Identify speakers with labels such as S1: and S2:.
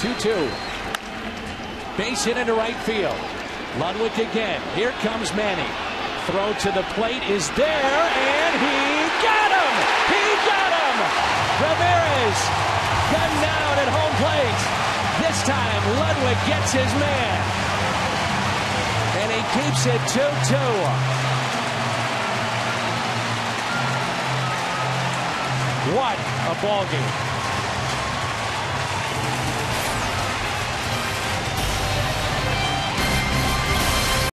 S1: 2-2. Base hit into right field. Ludwick again. Here comes Manny. Throw to the plate is there, and he got him! He got him! Ramirez gunned down at home plate. This time, Ludwick gets his man. And he keeps it 2-2. What a ball game.